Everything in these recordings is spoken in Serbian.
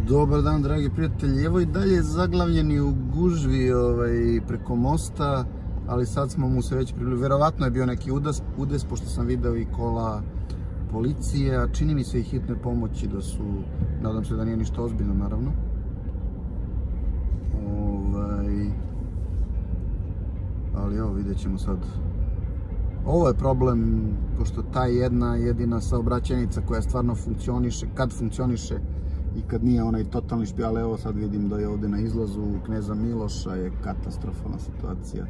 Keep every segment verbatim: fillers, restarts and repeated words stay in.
Dobar dan, dragi prijatelji. Evo i dalje zaglavljeni u gužvi ovaj, preko mosta, ali sad smo mu se već približili. Verovatno je bio neki udes, udes, pošto sam video i kola policije, a čini mi se i hitne pomoći da su, nadam se da nije ništa ozbiljno, naravno. Ovaj, ali evo, vidjet ćemo sad. Ovo je problem, pošto ta jedna jedina saobraćajnica koja stvarno funkcioniše, kad funkcioniše i kad nije onaj totalni špijal, ali evo sad vidim da je ovdje na izlazu Kneza Miloša je katastrofalna situacija.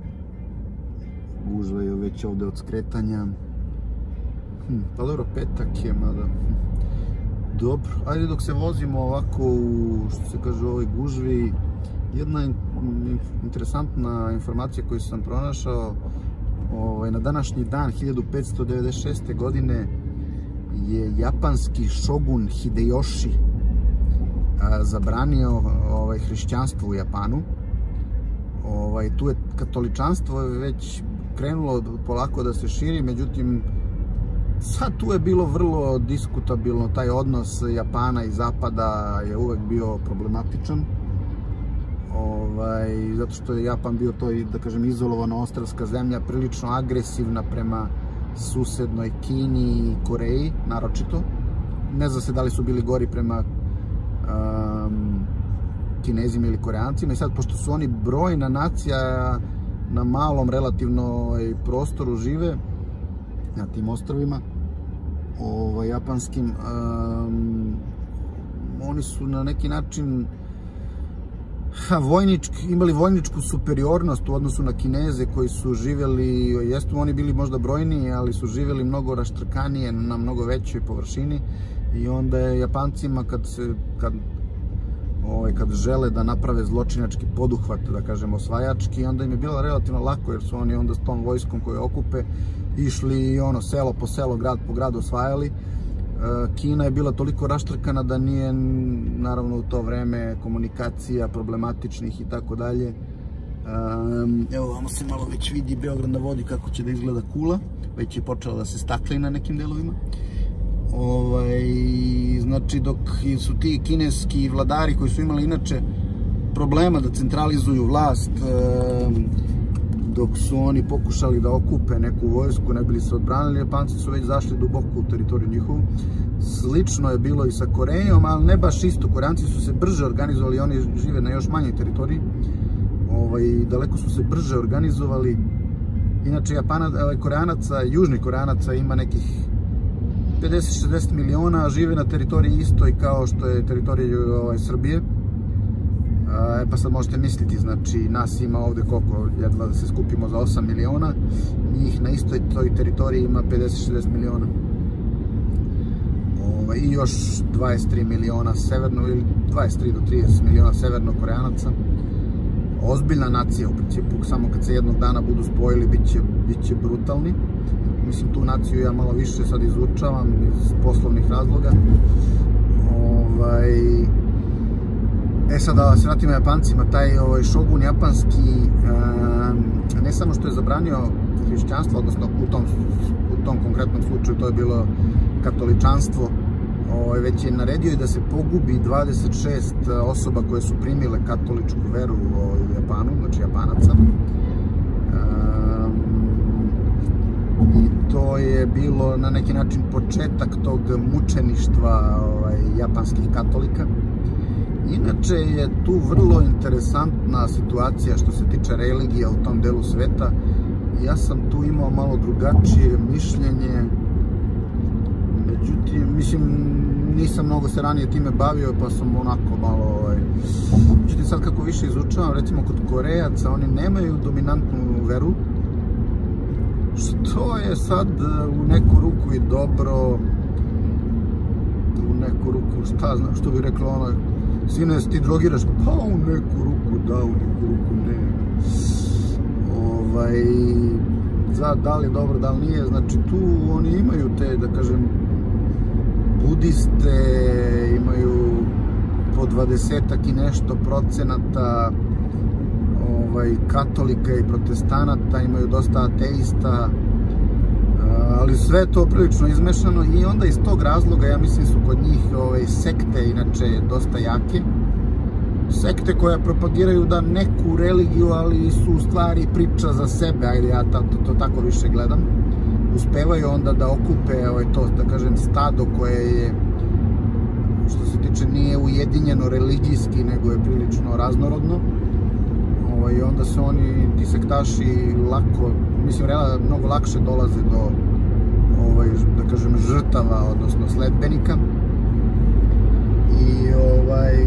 Gužva je već ovdje od skretanja. Hm, pa dobro, petak je, mada... Dobro, ajde dok se vozimo ovako u, što se kaže, u ovoj gužvi, jedna interesantna informacija koju sam pronašao. Ovaj, na današnji dan hiljadu petsto devedeset šeste. godine je japanski šogun Hideyoshi a, zabranio ovaj, hrišćanstvo u Japanu. Ovaj, tu je katoličanstvo već krenulo polako da se širi, međutim sad tu je bilo vrlo diskutabilno, taj odnos Japana i Zapada je uvek bio problematičan. Ovaj, zato što je Japan bio to, da kažem, izolovano ostrvska zemlja, prilično agresivna prema susednoj Kini i Koreji, naročito. Ne zna se da li su bili gori prema um, Kinezima ili Koreancima. I sad, pošto su oni brojna nacija na malom relativno prostoru žive, na tim ostrvima ovaj, japanskim, um, oni su na neki način Ha, vojnički, imali vojničku superiornost u odnosu na Kineze koji su živjeli, jesu oni bili možda brojniji, ali su živjeli mnogo raštrkanije na mnogo većoj površini i onda je Japancima kad se, kad, ovaj, kad žele da naprave zločinački poduhvat, da kažem osvajački, onda im je bilo relativno lako jer su oni onda s tom vojskom koju okupe išli ono selo po selo, grad po grad osvajali. Kina je bila toliko raštrkana da nije, naravno, u to vreme komunikacija problematičnih i tako dalje. Evo, vamo se malo već vidi Beograd na vodi kako će da izgleda Kula. Već je počela da se stakli na nekim delovima. Ovaj, znači, dok su ti kineski vladari koji su imali inače problema da centralizuju vlast, dok su oni pokušali da okupe neku vojsku, ne bili se odbranili, Japanci su već zašli duboko u teritoriju njihovu. Slično je bilo i sa Korejom, ali ne baš isto. Koreanci su se brže organizovali, oni žive na još manjoj teritoriji. Ovaj, daleko su se brže organizovali. Inače, Japana, Koreanaca, južnih Koreanaca ima nekih pedeset do šezdeset miliona, a žive na teritoriji istoj kao što je teritorija ovaj, Srbije. E, pa sad možete misliti, znači nas ima ovdje koliko, jedva da se skupimo za osam miliona, njih na istoj toj teritoriji ima pedeset do šezdeset miliona. Ove, I još dvadeset tri miliona severno, ili dvadeset tri do trideset miliona severno Koreanaca. Ozbiljna nacija u principu, samo kad se jednog dana budu spojili bit će, bit će brutalni. Mislim, tu naciju ja malo više sad izučavam iz poslovnih razloga. Ovaj... E sad da se vratimo Japancima, taj ovaj, šogun japanski e, ne samo što je zabranio hrišćanstvo, odnosno u tom, u tom konkretnom slučaju to je bilo katoličanstvo, ovaj, već je naredio i da se pogubi dvadeset šest osoba koje su primile katoličku veru u Japanu, znači Japanaca. E, I to je bilo na neki način početak tog mučeništva ovaj, japanskih katolika. Inače je tu vrlo interesantna situacija što se tiče religija u tom delu sveta. Ja sam tu imao malo drugačije mišljenje, međutim, mislim, nisam mnogo se ranije time bavio, pa sam onako malo, ovaj... Međutim, sad kako više izučavam, recimo kod Korejaca, oni nemaju dominantnu veru, što je sad u neku ruku i dobro, u neku ruku, šta znam, što bi rekla ono, sine, ti drogiraš, pa u neku ruku da, u neku ruku ne. Ovaj, za, da li je dobro, da li nije, znači tu oni imaju te, da kažem, budiste, imaju po dvadesetak i nešto procenata ovaj, katolika i protestanata, imaju dosta ateista, ali sve to prilično izmešano i onda iz tog razloga, ja mislim, su kod njih ove, sekte inače dosta jake. Sekte koje propagiraju da neku religiju, ali su u stvari priča za sebe, ajde ja to, to, to tako više gledam. Uspevaju onda da okupe ovaj, to, da kažem, stado koje je, što se tiče, nije ujedinjeno religijski, nego je prilično raznorodno. I onda se oni, ti sektaši, lako, mislim, mnogo lakše dolaze do, ovaj, da kažem, žrtava, odnosno sledbenika. I ovaj,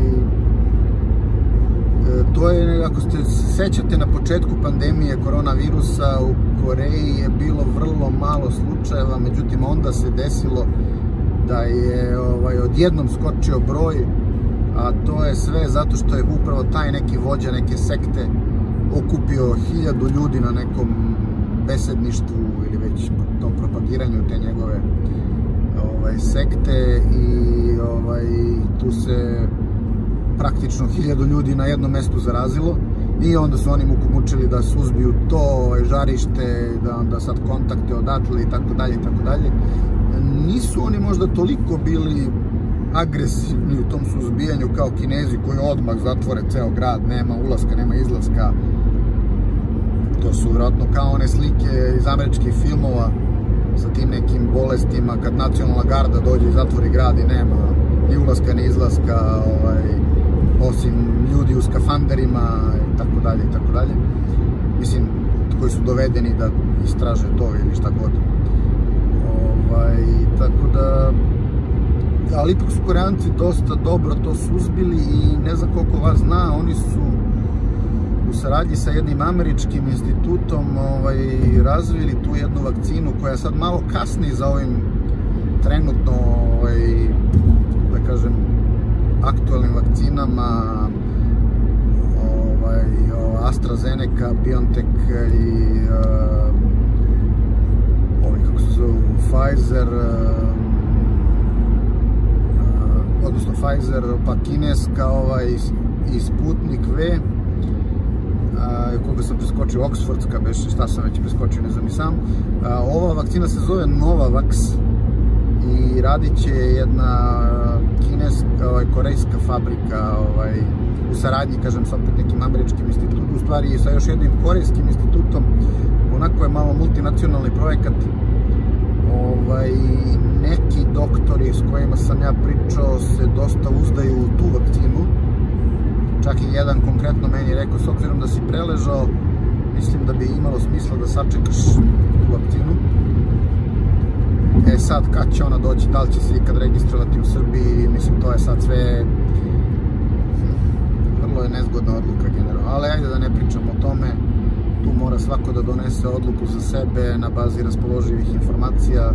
to je, ako se sećate, na početku pandemije koronavirusa u Koreji je bilo vrlo malo slučajeva, međutim onda se desilo da je ovaj, odjednom skočio broj, a to je sve zato što je upravo taj neki vođa neke sekte okupio hiljadu ljudi na nekom besedništvu ili već tom propagiranju te njegove ovaj, sekte i ovaj, tu se praktično hiljadu ljudi na jednom mestu zarazilo i onda su oni muku mučili da suzbiju to ovaj, žarište, da onda sad kontakte odatle i tako dalje i tako dalje. Nisu oni možda toliko bili agresivni u tom suzbijanju kao Kinezi koji odmah zatvore ceo grad, nema ulaska, nema izlaska. To su vjerojatno kao one slike iz američkih filmova sa tim nekim bolestima kad nacionalna garda dođe i zatvori grad i nema ni ulaska ni izlaska, ovaj, osim ljudi u skafanderima i tako dalje i tako dalje. Mislim, koji su dovedeni da istraže to ili šta god. Ovaj, tako da, ali ipak su Koreanci dosta dobro to suzbili i ne znam koliko vas zna, oni su u saradnji sa jednim američkim institutom ovaj, razvili tu jednu vakcinu koja sad malo kasni za ovim trenutno, ovaj, da kažem, aktualnim vakcinama, ovaj, AstraZeneca, BioNTech i uh, ovi, kako se zove, Pfizer, uh, odnosno Pfizer, pa kineska ovaj, i Sputnik V, koga sam preskočio, Oxfordska, beše, šta sam već preskočio, ne znam i sam. Ova vakcina se zove Novavax i radit će jedna kineska, ovaj, korejska fabrika ovaj, u saradnji, kažem, sa opet nekim američkim institutom, u stvari sa još jednim korejskim institutom, onako je malo multinacionalni projekat. Ovaj, neki doktori s kojima sam ja pričao se dosta uzdaju u tu vakcinu. Čak i jedan konkretno meni je rekao, s obzirom da si preležao, mislim da bi imalo smisla da sačekaš tu vakcinu. E sad, kad će ona doći, da li će se ikad registrovati u Srbiji, mislim, to je sad sve vrlo je nezgodna odluka generalno, ali ajde da ne pričamo o tome. Tu mora svako da donese odluku za sebe na bazi raspoloživih informacija.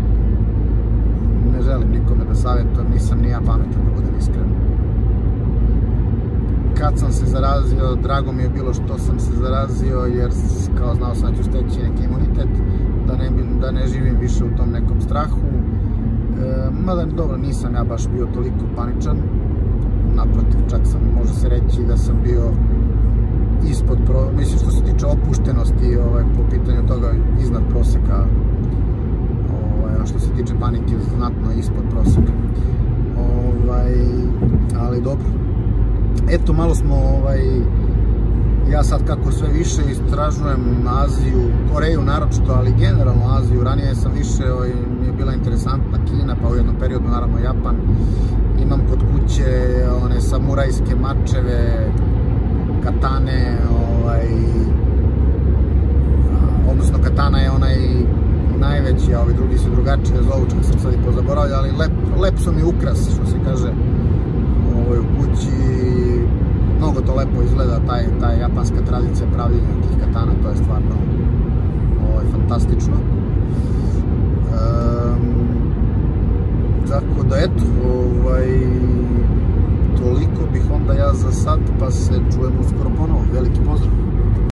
Ne želim nikome da savjetujem, nisam ni ja pametan, da budem iskren. Kad sam se zarazio, drago mi je bilo što sam se zarazio, jer kao znao sam da ću steći neki imunitet, da ne, da ne živim više u tom nekom strahu. E, mada dobro, nisam ja baš bio toliko paničan, naprotiv, čak sam, može se reći da sam bio ispod, pro, mislim što se tiče opuštenosti ovaj, po pitanju toga iznad proseka, ovaj, a što se tiče panike znatno ispod proseka. Ovaj, ali dobro. Eto, malo smo, ovaj, ja sad kako sve više istražujem Aziju, Koreju naročito, ali generalno Aziju. Ranije sam više, ovaj, mi je bila interesantna Kina, pa u jednom periodu naravno Japan. Imam kod kuće one samurajske mačeve, katane, ovaj, odnosno katana je onaj najveći, a ovi drugi su drugačije zovu, čak sam sad i pozaboravljao, ali lep, lep su mi ukras, što se kaže, ovaj, u kući. Mnogo to lepo izgleda, taj, taj japanska tradicija pravljenja tih katana, to je stvarno ovaj, fantastično. Um, tako da eto, ovaj, toliko bih onda ja za sad, pa se čujemo uskoro ponovo. Veliki pozdrav!